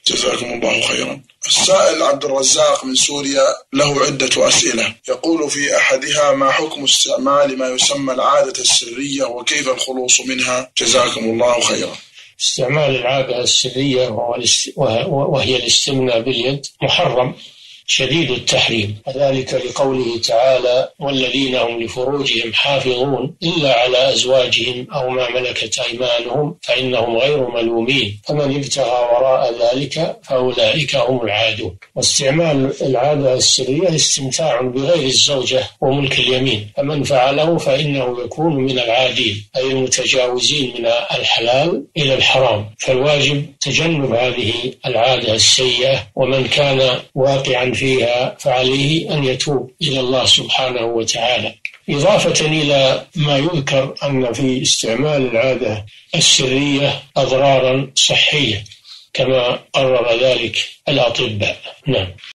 جزاكم الله خيرا. السائل عبد الرزاق من سوريا له عدة أسئلة، يقول في أحدها: ما حكم استعمال ما يسمى العادة السرية وكيف الخلوص منها؟ جزاكم الله خيرا. استعمال العادة السرية وهي الاستمناء باليد محرم شديد التحريم، وذلك لقوله تعالى: والذين هم لفروجهم حافظون إلا على أزواجهم أو ما ملكت أيمانهم فإنهم غير ملومين فمن ابتغى وراء ذلك فأولئك هم العادون. واستعمال العادة السرية استمتاع بغير الزوجة وملك اليمين، فمن فعله فإنه يكون من العادين أي المتجاوزين من الحلال إلى الحرام، فالواجب تجنب هذه العادة السيئة، ومن كان واقعا فيها فعليه أن يتوب إلى الله سبحانه وتعالى. إضافة إلى ما يذكر أن في استعمال العادة السرية أضرارا صحية كما قرر ذلك الأطباء. نعم.